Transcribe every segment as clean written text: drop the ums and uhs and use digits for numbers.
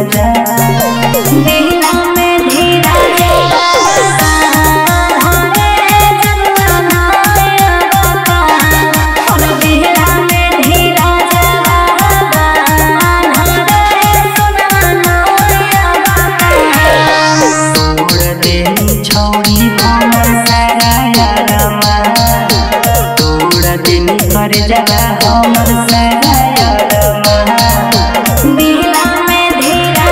मजा दिला में धीरा कर जगा हमर सारा यारमा दिला में धीरा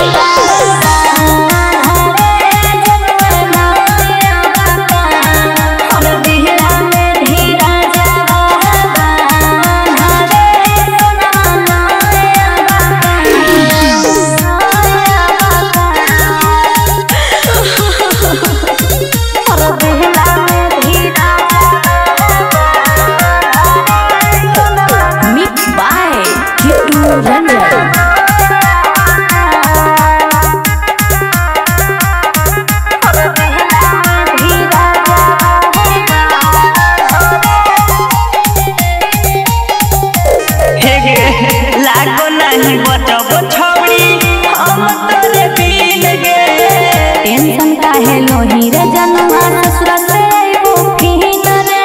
लागो नहीं बचबो छौड़ी हम तोरे बिन गे टेंशन काहे लोही रे जनवा ससुर से आइबो फिन रे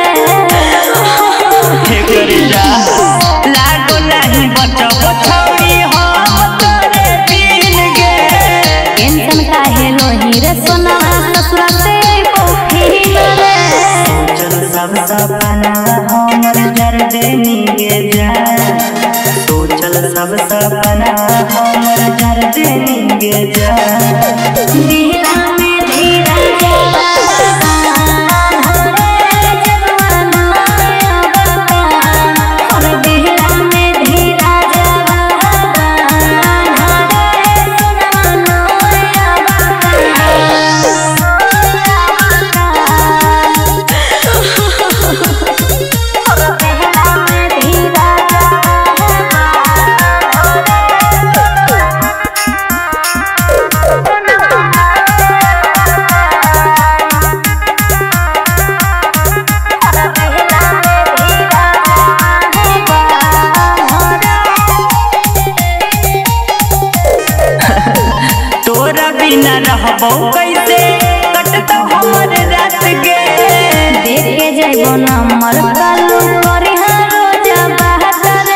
हे कर जा लागो नहीं बचबो छौड़ी हम तोरे बिन गे टेंशन काहे लोही रे सोनवा ससुर से आइबो फिन रे चल सब सपना हमर जर देनी गे जा चल सब सपना हमर जर देंगे जा दिला में धीरा बिना रहबो कैसे कटतो हमर रात गे देखे जाइबो नंबर कालू करी रोजा बाहर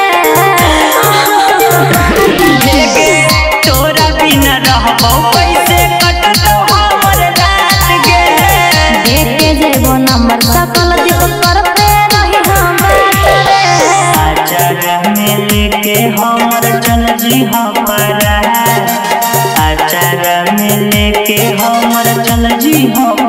गे तोरा बिना रहबो कैसे कटतो हमर रात गे देखे जाइबो नंबर सकल दीप कर पे रही हम आचार में लेके हमर चल जी हमारा आचार में लेके हमर चल जी हम